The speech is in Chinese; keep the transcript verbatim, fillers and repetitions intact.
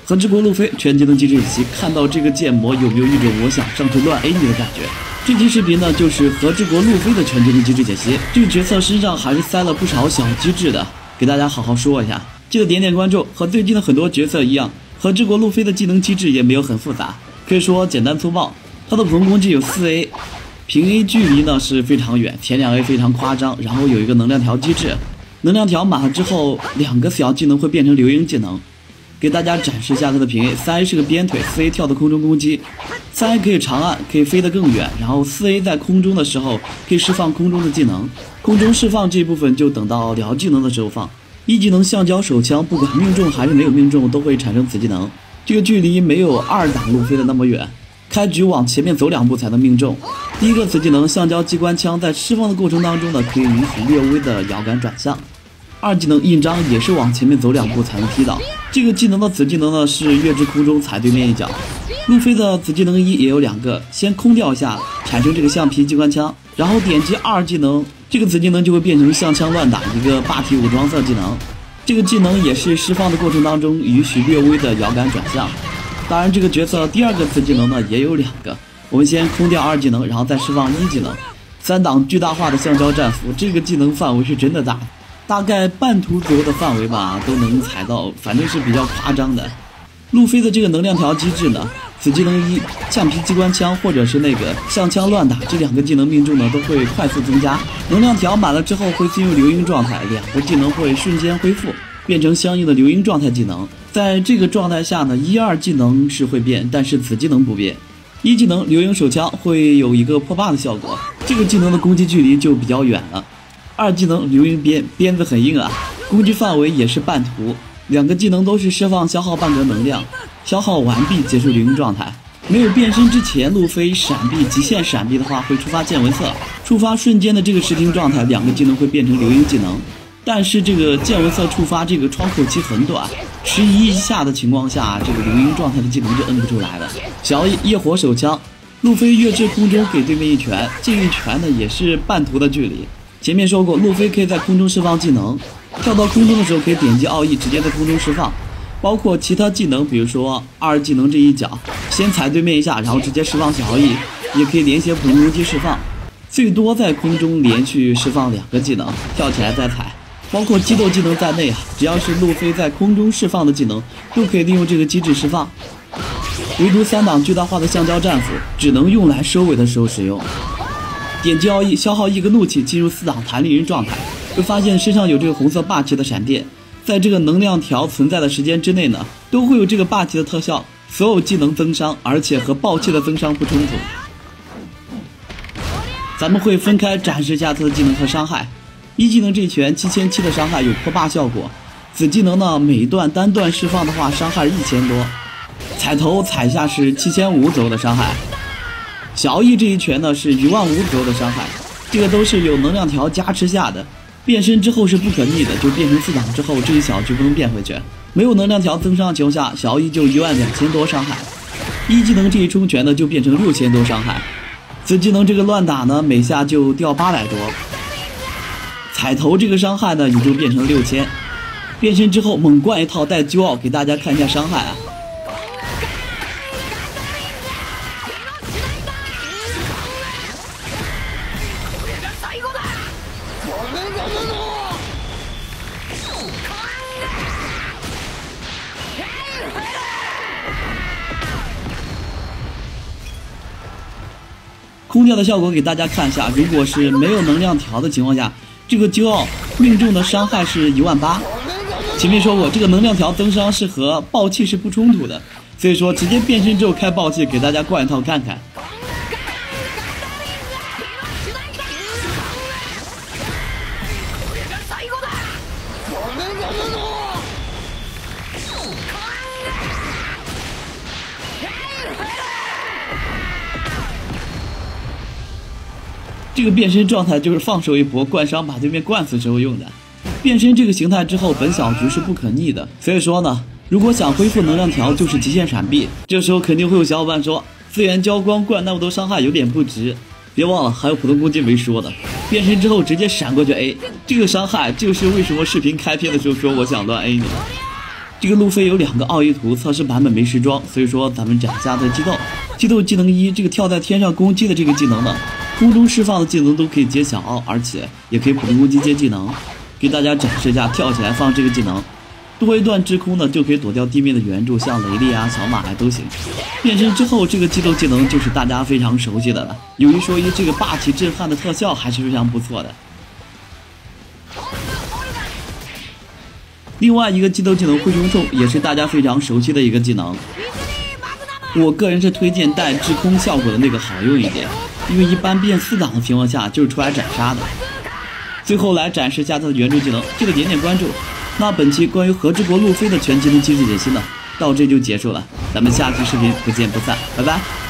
和之国路飞全技能机制一期，看到这个建模有没有一种我想上去乱 A 你的感觉？这期视频呢就是和之国路飞的全技能机制解析。这个角色身上还是塞了不少小机制的，给大家好好说一下。记得点点关注。和最近的很多角色一样，和之国路飞的技能机制也没有很复杂，可以说简单粗暴。他的普通攻击有 四 A， 平 A 距离呢是非常远，前两 A 非常夸张，然后有一个能量条机制，能量条满了之后，两个小技能会变成流萤技能。给大家展示一下它的平 A， 三 A 是个鞭腿， 四 A 跳到空中攻击， 三 A 可以长按，可以飞得更远，然后 四 A 在空中的时候可以释放空中的技能，空中释放这一部分就等到聊技能的时候放。一技能橡胶手枪，不管命中还是没有命中都会产生此技能，这个距离没有二档路飞的那么远，开局往前面走两步才能命中。第一个此技能橡胶机关枪在释放的过程当中呢，可以允许略微的摇杆转向。二技能印章也是往前面走两步才能踢到。这个技能的子技能呢是跃至空中踩对面一脚。路飞的子技能一也有两个，先空掉一下产生这个橡皮机关枪，然后点击二技能，这个子技能就会变成橡枪乱打，一个霸体武装色技能。这个技能也是释放的过程当中允许略微的摇杆转向。当然这个角色第二个子技能呢也有两个，我们先空掉二技能，然后再释放一技能。三档巨大化的橡胶战斧，这个技能范围是真的大。大概半途左右的范围吧都能踩到，反正是比较夸张的。路飞的这个能量条机制呢，此技能一橡皮机关枪或者是那个橡枪乱打，这两个技能命中呢都会快速增加。能量条满了之后会进入流萤状态，两个技能会瞬间恢复，变成相应的流萤状态技能。在这个状态下呢，一二技能是会变，但是此技能不变。一技能流萤手枪会有一个破坝的效果，这个技能的攻击距离就比较远了。二技能流萤鞭，鞭子很硬啊，攻击范围也是半途，两个技能都是释放消耗半格能量，消耗完毕结束流萤状态。没有变身之前，路飞闪避极限闪避的话会触发见闻色，触发瞬间的这个实停状态，两个技能会变成流萤技能。但是这个见闻色触发这个窗口期很短，十一以下的情况下，这个流萤状态的技能就摁不出来了。小夜火手枪，路飞跃至空中给对面一拳，这一拳呢也是半途的距离。前面说过，路飞可以在空中释放技能，跳到空中的时候可以点击奥义直接在空中释放，包括其他技能，比如说二技能这一脚，先踩对面一下，然后直接释放小奥义，也可以连携普通攻击释放，最多在空中连续释放两个技能，跳起来再踩，包括激斗技能在内啊，只要是路飞在空中释放的技能，都可以利用这个机制释放。唯独三档巨大化的橡胶战斧只能用来收尾的时候使用。点击奥义消耗一个怒气，进入四档弹力人状态，会发现身上有这个红色霸气的闪电，在这个能量条存在的时间之内呢，都会有这个霸气的特效，所有技能增伤，而且和暴气的增伤不冲突。咱们会分开展示一下它的技能和伤害。一技能这一拳七千七的伤害有破坝效果，此技能呢每一段单段释放的话伤害一千多，踩头踩下是七千五左右的伤害。小奥义这一拳呢是一万五左右的伤害，这个都是有能量条加持下的，变身之后是不可逆的，就变成四档之后这一小就不能变回去。没有能量条增伤的情况下，小奥义就一万两千多伤害。一技能这一冲拳呢就变成六千多伤害，此技能这个乱打呢每下就掉八百多，踩头这个伤害呢也就变成六千。变身之后猛灌一套带揪奥，给大家看一下伤害啊。空掉的效果给大家看一下，如果是没有能量条的情况下，这个揪奥命中的伤害是一万八。前面说过，这个能量条增伤是和暴气是不冲突的，所以说直接变身之后开暴气，给大家灌一套看看。这个变身状态就是放手一搏，灌伤把对面灌死时候用的。变身这个形态之后，本小局是不可逆的，所以说呢，如果想恢复能量条，就是极限闪避。这时候肯定会有小伙伴说，资源交光灌那么多伤害有点不值。别忘了还有普通攻击没说的，变身之后直接闪过去 A， 这个伤害就是为什么视频开篇的时候说我想乱 A 你。 这个路飞有两个奥义图，测试版本没时装，所以说咱们展一下它的激斗。激斗技能一，这个跳在天上攻击的这个技能呢，空中释放的技能都可以接小，而且也可以普通攻击接技能。给大家展示一下跳起来放这个技能，多一段滞空呢就可以躲掉地面的援助，像雷利啊、小马啊都行。变身之后，这个激斗技能就是大家非常熟悉的了。有一说一，这个霸气震撼的特效还是非常不错的。另外一个激斗技能灰熊兽也是大家非常熟悉的一个技能，我个人是推荐带滞空效果的那个好用一点，因为一般变四档的情况下就是出来斩杀的。最后来展示一下它的援助技能，记得点点关注。那本期关于和之国路飞的全技能机制解析呢，到这就结束了，咱们下期视频不见不散，拜拜。